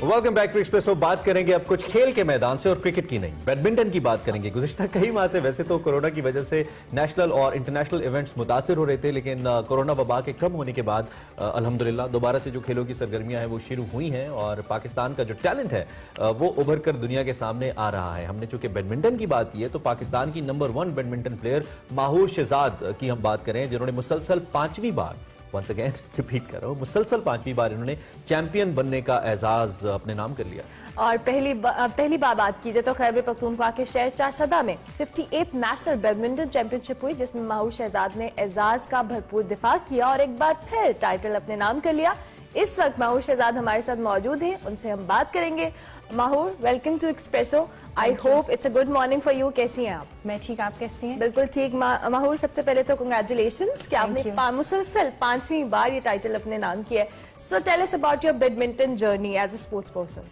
Welcome back to espresso. बात करेंगे अब कुछ खेल के मैदान से और क्रिकेट की नहीं, बैडमिंटन की बात करेंगे। गुज़िश्ता कई माह से वैसे तो कोरोना की वजह से नेशनल और इंटरनेशनल इवेंट्स मुतासिर हो रहे थे, लेकिन कोरोना वबा के कम होने के बाद अल्हम्दुलिल्लाह दोबारा से जो खेलों की सरगर्मियां हैं वो शुरू हुई हैं और पाकिस्तान का जो टैलेंट है वो उभर कर दुनिया के सामने आ रहा है। हमने चूंकि बैडमिंटन की बात की है तो पाकिस्तान की number 1 badminton player Mahur Shahzad की हम बात करें, जिन्होंने मुसलसल 5वीं बार, वंस अगेन रिपीट कर रहा हूं, मुसलसल 5वीं बार इन्होंने चैंपियन बनने का एजाज अपने नाम कर लिया। और पहली बार बात की जाए तो खैबर पख्तूनख्वा के शहर चारसदा में 58th नेशनल बैडमिंटन चैंपियनशिप हुई, जिसमें माहूर शहजाद ने एजाज का भरपूर दिफा किया और एक बार फिर टाइटल अपने नाम कर लिया। इस वक्त माहूर शहजाद हमारे साथ मौजूद है, उनसे हम बात करेंगे। Mahoor, welcome to expresso. I hope it's a good morning for you. कैसी हैं आप? मैं ठीक, आप कैसी हैं? बिल्कुल ठीक। माहूर, सबसे पहले तो कंग्रेचुलेशंस कि आपने मुसलसल 5वीं बार ये टाइटल अपने नाम किया है। So tell us about your badminton journey as a sports person.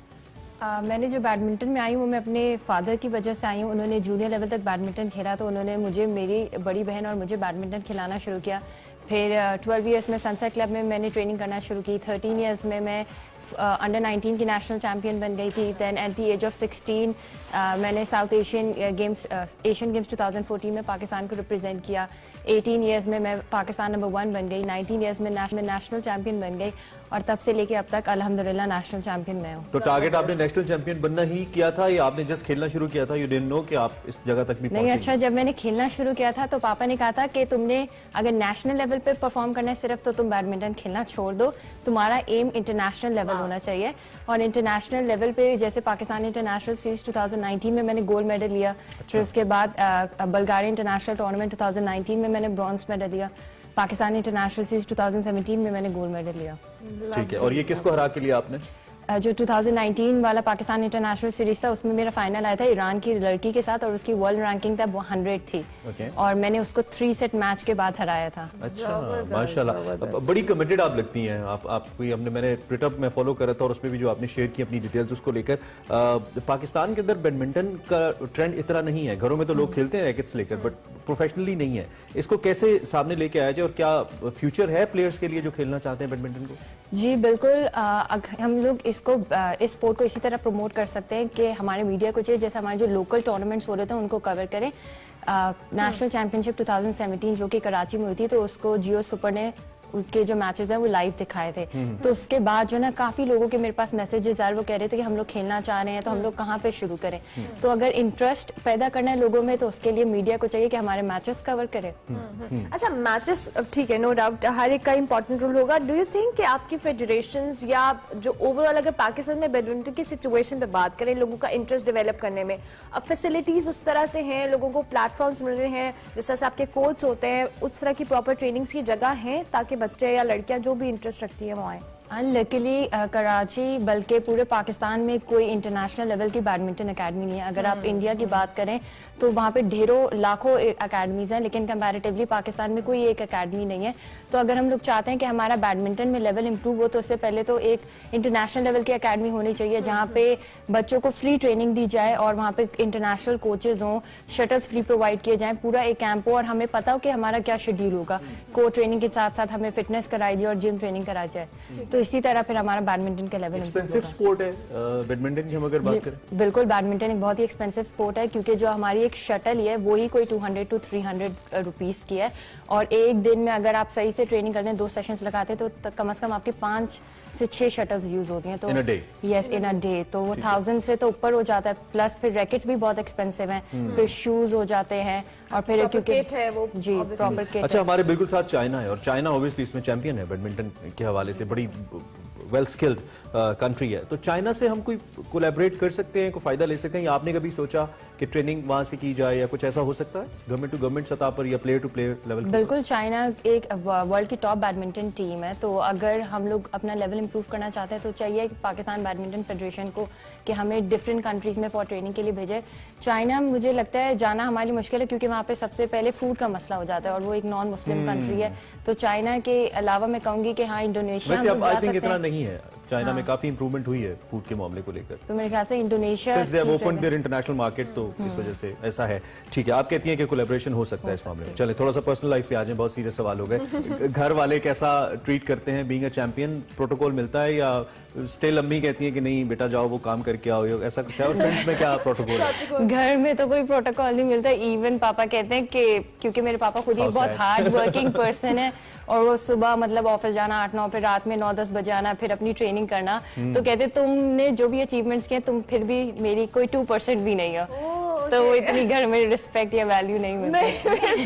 मैंने जो बैडमिंटन में आई हूँ, मैं अपने फादर की वजह से आई हूँ। उन्होंने जूनियर लेवल तक बैडमिंटन खेला तो उन्होंने मुझे, मेरी बड़ी बहन और मुझे बैडमिंटन खिलाना शुरू किया। फिर 12 इयर्स में सनसेट क्लब में मैंने ट्रेनिंग करना शुरू की। 13 इयर्स में मैं अंडर 19 की नेशनल चैम्पियन बन गई थी। Then at the age of 16 मैंने साउथ एशियन गेम्स 2014 में पाकिस्तान को रिप्रेजेंट किया। 18 इयर्स में मैं पाकिस्तान नंबर 1 बन गई। 19 इयर्स में नेशनल चैम्पियन बन गई और तब से लेके अब तक अल्हम्दुलिल्लाह नेशनल चैम्पियन मैं हूँ। तो टारगेट आपने नेशनल चैंपियन बनना ही किया था या आपने जस्ट खेलना शुरू किया था? यू डिडंट नो कि आप इस जगह तक भी नहीं, अच्छा, जब मैंने खेलना शुरू किया था तो पापा ने कहा था कि तुमने अगर नेशनल लेवल पे परफॉर्म करना है सिर्फ, तो तुम बैडमिंटन खेलना छोड़ दो, तुम्हारा एम इंटरनेशनल लेवल होना चाहिए। और इंटरनेशनल लेवल पे जैसे पाकिस्तान इंटरनेशनल सीरीज 2019 में मैंने गोल्ड मेडल लिया। फिर उसके बाद बल्गारिया इंटरनेशनल टूर्नामेंट 2019 में मैंने ब्रॉन्ज मेडल लिया। पाकिस्तान इंटरनेशनल सीरीज 2017 में मैंने गोल्ड मेडल लिया। ठीक है, और ये किसको हरा के लिया आपने? जो 2019 वाला पाकिस्तान इंटरनेशनल सीरीज था उसमें मेरा फाइनल आया था ईरान की लड़की के साथ और उसकी वर्ल्ड रैंकिंग था 100 थी। और मैंने उसको 3 सेट मैच के बाद हराया था। अच्छा, माशाल्लाह, बड़ी कमिटेड आप लगती हैं। आपको हमने, मैंने ट्विटर में फॉलो करा था और उसमें भी जो आपने शेयर की अपनी डिटेल्स उसको लेकर, पाकिस्तान के अंदर बैडमिंटन का ट्रेंड इतना नहीं है। घरों में तो लोग खेलते हैं रैकेट्स लेकर, बट प्रोफेशनली नहीं है। इसको कैसे सामने लेके आया जाए और क्या फ्यूचर है प्लेयर्स के लिए जो खेलना चाहते हैं बैडमिंटन को? जी बिल्कुल, हम लोग इस स्पोर्ट को इसी तरह प्रमोट कर सकते हैं कि हमारे मीडिया को चाहिए जैसे हमारे जो लोकल टूर्नामेंट्स हो रहे थे उनको कवर करें। नेशनल चैंपियनशिप 2017 जो कि कराची में हुई थी, तो उसको जियो सुपर ने उसके जो मैचेस हैं वो लाइव दिखाए थे। तो उसके बाद जो ना काफी लोगों के मेरे पास मैसेजेस आए, वो कह रहे थे कि हम लोग खेलना चाह रहे हैं, तो हम लोग कहाँ पे शुरू करें। तो अगर इंटरेस्ट पैदा करना है लोगों में तो उसके लिए मीडिया को चाहिए कि हमारे मैचेस कवर करें। अच्छा, मैचेस ठीक है, नो डाउट हर एक का इंपॉर्टेंट रोल होगा। डू यू थिंक कि आपकी फेडरेशंस या जो ओवरऑल अगर पाकिस्तान में बैडमिंटन की सिचुएशन पे बात करें, लोगों का इंटरेस्ट डेवलप करने में, अब फैसिलिटीज उस तरह से हैं, लोगों को प्लेटफॉर्म्स मिल रहे हैं, जिस तरह से आपके कोच होते हैं, उस तरह की प्रॉपर ट्रेनिंग्स की जगह है ताकि बच्चे या लड़कियां जो भी इंटरेस्ट रखती है वो आए? अनलकीली कराची बल्कि पूरे पाकिस्तान में कोई इंटरनेशनल लेवल की बैडमिंटन एकेडमी नहीं है। अगर आप इंडिया की बात करें तो वहाँ पे ढेरों लाखों एकेडमीज हैं, लेकिन कंपैरेटिवली पाकिस्तान में कोई एक एकेडमी नहीं है। तो अगर हम लोग चाहते हैं कि हमारा बैडमिंटन में लेवल इंप्रूव हो तो उससे पहले तो एक इंटरनेशनल लेवल की एकेडमी होनी चाहिए जहाँ पे बच्चों को फ्री ट्रेनिंग दी जाए और वहाँ पे इंटरनेशनल कोचेज हों, शटल्स फ्री प्रोवाइड किए जाए, पूरा एक कैंप हो और हमें पता हो कि हमारा क्या शेड्यूल होगा। को ट्रेनिंग के साथ साथ हमें फिटनेस कराई जाए और जिम ट्रेनिंग कराई जाए, तो इसी तरह फिर हमारा बैडमिंटन का लेवल एक्सपेंसिव स्पोर्ट है बैडमिंटन की हम अगर बात करें। बिल्कुल, बैडमिंटन एक बहुत ही एक्सपेंसिव स्पोर्ट है क्योंकि जो हमारी एक शटल है वो ही कोई 200 to 300 रुपीस की है और एक दिन में अगर आप सही से ट्रेनिंग करते हैं, 2 सेशंस लगाते हैं तो कम से कम आपकी 5 से 6 शटल्स यूज होती हैं। तो यस, इन अ डे, तो वो 1000 से तो ऊपर हो जाता है। प्लस फिर रैकेट्स भी बहुत एक्सपेंसिव हैं, फिर शूज हो जाते हैं और फिर क्योंकि जी प्रॉपर किट। अच्छा, हमारे बिल्कुल साथ चाइना है और चाइना ऑब्वियसली इसमें चैंपियन है बैडमिंटन के हवाले से, बड़ी वेल स्किल्ड कंट्री है। तो चाइना से हम कोई कोलैबोरेट कर सकते हैं, कोई फायदा ले सकते हैं, या आपने कभी सोचा कि ट्रेनिंग वहां से की जाए या कुछ ऐसा हो सकता है गवर्नमेंट टू गवर्नमेंट सतह पर या प्लेयर टू प्लेयर लेवल? बिल्कुल, चाइना एक वर्ल्ड की टॉप बैडमिंटन टीम है, तो अगर हम लोग अपना लेवल इंप्रूव करना चाहते हैं तो चाहिए कि पाकिस्तान बैडमिंटन फेडरेशन को कि हमें डिफरेंट कंट्रीज में फॉर ट्रेनिंग के लिए भेजे। चाइना मुझे लगता है जाना हमारी मुश्किल है क्योंकि वहाँ पे सबसे पहले फूड का मसला हो जाता है और वो एक नॉन मुस्लिम कंट्री है। तो चाइना के अलावा मैं कहूँगी कि हाँ, इंडोनेशिया इतना नहीं है चाइना में काफी इंप्रूवमेंट हुई है फूड के मामले को लेकर। तो मेरे ख्याल से Indonesia since they have opened their international market, तो इस वजह से ऐसा है। ठीक है, आप कहती हैं कि कोलैबोरेशन हो सकता है इस मामले में। चले थोड़ा सा पर्सनल लाइफ पे आ जाए, बहुत सीरियस सवाल हो गए। घर वाले कैसा ट्रीट करते हैं? बीइंग अ चैंपियन प्रोटोकॉल मिलता है या स्टिल अम्मी कहती है कि नहीं बेटा जाओ वो काम करके आओ, ऐसा कुछ है? और फ्रेंड्स में क्या प्रोटोकॉल है? घर में तो कोई प्रोटोकॉल नहीं मिलता। इवन पापा कहते हैं कि क्योंकि मेरे पापा खुद ही बहुत हार्ड वर्किंग पर्सन है और वो सुबह मतलब ऑफिस जाना 8-9, फिर रात में 9-10 बजे आना, फिर अपनी ट्रेनिंग करना, तो कहते तुमने जो भी अचीवमेंट्स किए तुम फिर भी मेरी कोई 2% भी नहीं है। तो वो इतनी घर में रिस्पेक्ट या वैल्यू नहीं मिलती।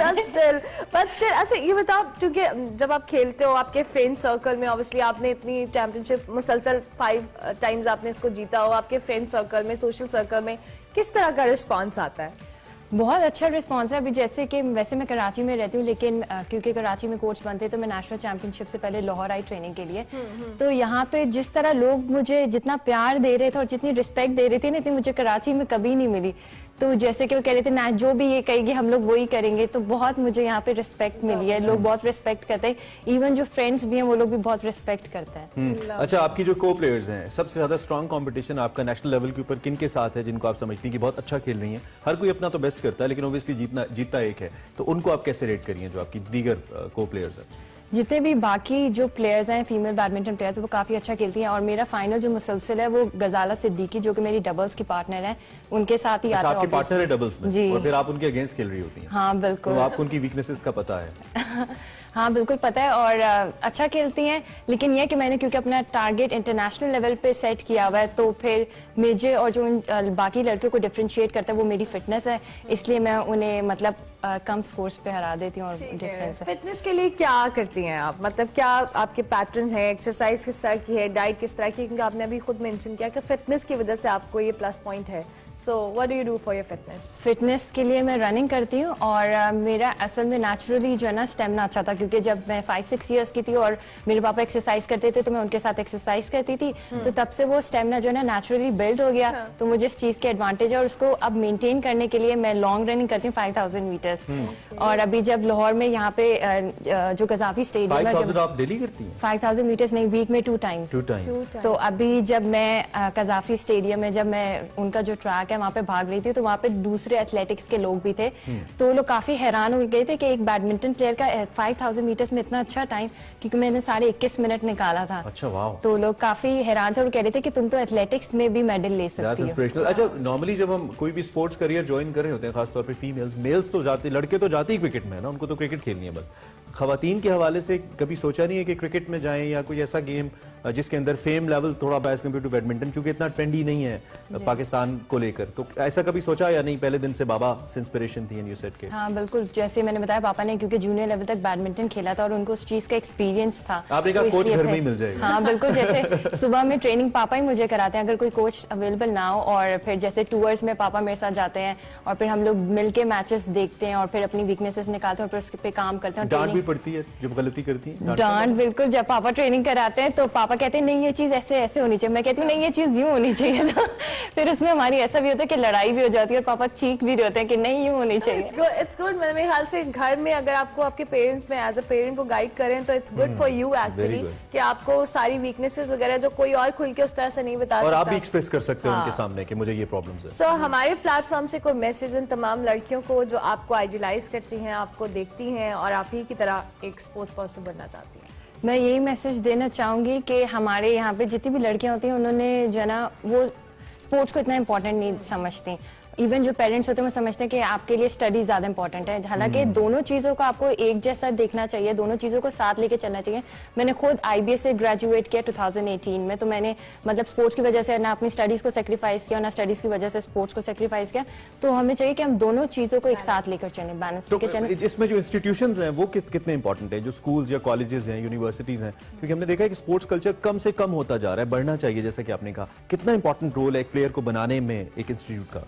अच्छा ये बताओ, क्योंकि जब आप खेलते हो आपके फ्रेंड सर्कल में, ऑब्वियसली आपने इतनी चैंपियनशिप मुसलसल 5 टाइम्स आपने इसको जीता हो, आपके फ्रेंड सर्कल में, सोशल सर्कल में किस तरह का रिस्पॉन्स आता है? बहुत अच्छा रिस्पांस है। अभी जैसे कि वैसे मैं कराची में रहती हूँ, लेकिन क्योंकि कराची में कोच बनते तो मैं नेशनल चैंपियनशिप से पहले लाहौर आई ट्रेनिंग के लिए। तो यहाँ पे जिस तरह लोग मुझे जितना प्यार दे रहे थे और जितनी रिस्पेक्ट दे रहे थे ना, इतनी मुझे कराची में कभी नहीं मिली। तो जैसे कि वो कह रहे थे ना, जो भी ये कहेगी हम लोग वही करेंगे, तो बहुत मुझे यहाँ पे रिस्पेक्ट मिली है। लोग बहुत रिस्पेक्ट करते हैं, इवन जो फ्रेंड्स भी हैं वो लोग भी बहुत रिस्पेक्ट करते हैं। अच्छा, आपकी जो को प्लेयर्स हैं, सबसे ज्यादा स्ट्रॉन्ग कंपटीशन आपका नेशनल लेवल के ऊपर किन के साथ है, जिनको आप समझती हैं कि बहुत अच्छा खेल रही हैं? हर कोई अपना तो बेस्ट करता है, लेकिन ऑब्वियसली जीतता एक है, तो उनको आप कैसे रेट करिए जो आपकी दीगर को प्लेयर्स हैं? जितने भी बाकी जो प्लेयर्स हैं, फीमेल बैडमिंटन प्लेयर्स, वो काफी अच्छा खेलती हैं। और मेरा फाइनल जो मुसलसल है वो गजाला सिद्दीकी, जो कि मेरी डबल्स की पार्टनर है, उनके साथ ही आता है। आपके पार्टनर है डबल्स में जी। और फिर आप उनके अगेंस्ट खेल रही होती हैं? हाँ बिल्कुल। तो आपको उनकी वीकनेसेस का पता है? हाँ बिल्कुल पता है, और अच्छा खेलती हैं। लेकिन यह कि मैंने क्योंकि अपना टारगेट इंटरनेशनल लेवल पे सेट किया हुआ है, तो फिर मुझे और जो बाकी लड़कियों को डिफरेंशिएट करता है वो मेरी फिटनेस है, इसलिए मैं उन्हें मतलब कम स्कोर्स पे हरा देती हूँ। और डिफरेंस है। फिटनेस के लिए क्या करती हैं आप? मतलब क्या आपके पैटर्न है, एक्सरसाइज किस तरह की है, डाइट किस तरह की? क्योंकि आपने अभी खुद मेंशन किया कि फिटनेस की वजह से आपको ये प्लस पॉइंट है। So what do you do for your fitness? Fitness के लिए मैं रनिंग करती हूँ, और मेरा असल में नेचुरली जो है ना स्टेमिना अच्छा था, क्योंकि जब मैं 5-6 इयर्स की थी और मेरे पापा एक्सरसाइज करते थे तो मैं उनके साथ एक्सरसाइज करती थी, तो तब से वो स्टेमिना जो है ना नेचुरली बिल्ड हो गया। तो मुझे इस चीज के एडवांटेज है, और उसको अब मेंटेन करने के लिए मैं लॉन्ग रनिंग करती हूँ 5000 मीटर्स। और अभी जब लाहौर में यहाँ पे जो कजाफी स्टेडियम है, 5000 आप डेली करती हैं? 5000 मीटर्स नहीं, वीक में 2 टाइम्स। तो अभी जब मैं कजाफी स्टेडियम में, जब मैं उनका जो ट्रैक है वहाँ पे भाग रही थी, तो वहाँ पे दूसरे एथलेटिक्स के लोग भी थे, तो वो लोग काफी हैरान हो गए थे कि एक बैडमिंटन प्लेयर का 5000 मीटर्स में इतना अच्छा टाइम, क्योंकि मैंने 21.5 मिनट निकाला था। अच्छा, वाह। तो लोग काफी हैरान थे और कह रहे थे कि तुम तो एथलेटिक्स में भी मेडल ले सकती हो। अच्छा, नॉर्मली जब हम कोई भी स्पोर्ट्स करियर ज्वाइन कर रहे होते हैं, खासतौर पे फीमेल्स, मेल्स तो जाते, लड़के तो जाते ही क्रिकेट में है ना, उनको तो क्रिकेट खेलनी है बस। खवातीन के हवाले से कभी सोचा नहीं है कि क्रिकेट में जाएं या कोई ऐसा गेम जिसके अंदर फेम लेवल थोड़ा एज कम्पेयर टू बैडमिंटन, क्योंकि इतना ट्रेंडी नहीं है पाकिस्तान को लेकर, तो ऐसा कभी सोचा या नहीं? पहले दिन से बाबा से इंस्पिरेशन थी एंड यू सेड के? हाँ बिल्कुल, जैसे मैंने बताया पापा ने क्योंकि जूनियर लेवल तक बैडमिंटन खेला था और उनको उस चीज का एक्सपीरियंस था। आपने कहा कोच घर में ही मिल जाएगा? हाँ बिल्कुल, जैसे सुबह में ट्रेनिंग पापा ही मुझे कराते हैं अगर कोई कोच अवेलेबल ना हो, और फिर जैसे टूर्स में पापा मेरे साथ जाते हैं और फिर हम लोग मिलके मैचेस देखते हैं और फिर अपनी वीकनेसेस निकालते हैं और फिर उस पे काम करते हैं। डांट भी पड़ती है जब गलती करती है? डांट बिल्कुल, जब पापा ट्रेनिंग कराते हैं तो पापा कहते हैं नहीं ये चीज ऐसे ऐसे होनी चाहिए, मैं कहती हूँ नहीं ये चीज यूं होनी चाहिए। तो फिर उसमें हमारी ऐसा भी होता है कि लड़ाई भी हो जाती है और पापा चीख भी रहे होते हैं कि नहीं यूं होनी चाहिए। It's good. मेरे ख्याल से घर में अगर आपको आपके पेरेंट्स में एज अ पेरेंट को गाइड करें तो it's good for you actually, कि आपको सारी वीकनेसेस वगैरह जो कोई और खुल के उस तरह से नहीं बता सकता, और आप भी एक्सप्रेस कर सकते हो उनके सामने कि मुझे ये प्रॉब्लम्स है। सो हमारे प्लेटफॉर्म से कोई मैसेज उन तमाम लड़कियों को जो आपको आइडियलाइज करती हैं, आपको देखती हैं और आप ही की तरह एक स्पोर्ट्स पर्सन बनना चाहती हैं? मैं यही मैसेज देना चाहूंगी कि हमारे यहाँ पे जितनी भी लड़कियां होती हैं उन्होंने जो है ना वो स्पोर्ट्स को इतना इम्पोर्टेंट नहीं समझती। इवन जो पेरेंट्स होते हैं वो समझते हैं कि आपके लिए स्टडी ज्यादा इंपॉर्टेंट है, हालांकि दोनों चीजों को आपको एक जैसा देखना चाहिए, दोनों चीजों को साथ लेके चलना चाहिए। मैंने खुद IBA से ग्रेजुएट किया 2018 में, तो मैंने मतलब स्पोर्ट्स की वजह से ना अपनी स्टडीज को सेक्रीफाइस किया ना स्टडीज की वजह से स्पोर्ट्स को सेक्रीफाइस किया। तो हमें चाहिए कि हम दोनों चीजों को एक साथ लेकर चलें, बैलेंस लेकर चलें। इसमें जो इंस्टीट्यूशंस हैं वो कितने इंपॉर्टेंट है, जो स्कूल्स या कॉलेजेस हैं, यूनिवर्सिटीज हैं, क्योंकि हमने देखा है कि स्पोर्ट्स कल्चर कम से कम होता जा रहा है, बढ़ना चाहिए जैसा कि आपने कहा। कितना इंपॉर्टेंट रोल है एक प्लेयर को बनाने में एक इंस्टीट्यूट का?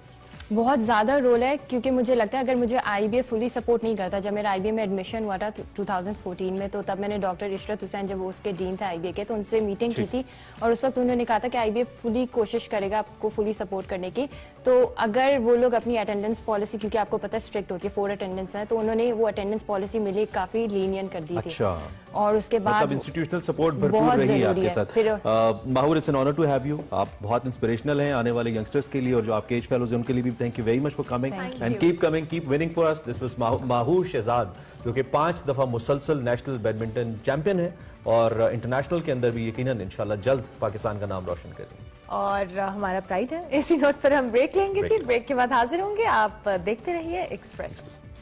बहुत ज़्यादा रोल है, क्योंकि मुझे लगता है अगर मुझे आईबीए फुली सपोर्ट नहीं करता, जब मेरा आईबीए में एडमिशन हुआ था 2014 में, तो तब मैंने डॉक्टर इशरत हुसैन, जब वो उसके डीन थे आईबीए के, तो उनसे मीटिंग की थी और उस वक्त उन्होंने कहा था कि आईबीए फुली कोशिश करेगा आपको फुली सपोर्ट करने की। तो अगर वो लोग अपनी अटेंडेंस पॉलिसी, क्योंकि आपको पता है स्ट्रिक्ट होती है, 4 अटेंडेंस है, तो उन्होंने वो अटेंडेंस पॉलिसी मिली काफ़ी लीनियन कर दी थी। और उसके बाद इंस्टीट्यूशनल सपोर्ट भरपूर रही है आपके साथ। Mahoor, it's an honour to have you. आप बहुत इंस्पिरेशनल हैं आने वाले यंगस्टर्स के लिए, और जो आपके एज फेलोज हैं उनके लिए भी। Thank you very much for coming and keep coming, keep winning for us. This was Mahoor Shahzad, जो कि 5 दफा मुसलसल नेशनल बैडमिंटन चैंपियन है और इंटरनेशनल के अंदर भी यकीनन इंशाल्लाह जल्द पाकिस्तान का नाम रोशन करेंगे। और हमारा प्राइड है। इसी नोट पर हम ब्रेक लेंगे जी। ब्रेक के बाद हाजिर होंगे। आप देखते रहिए एक्सप्रेस।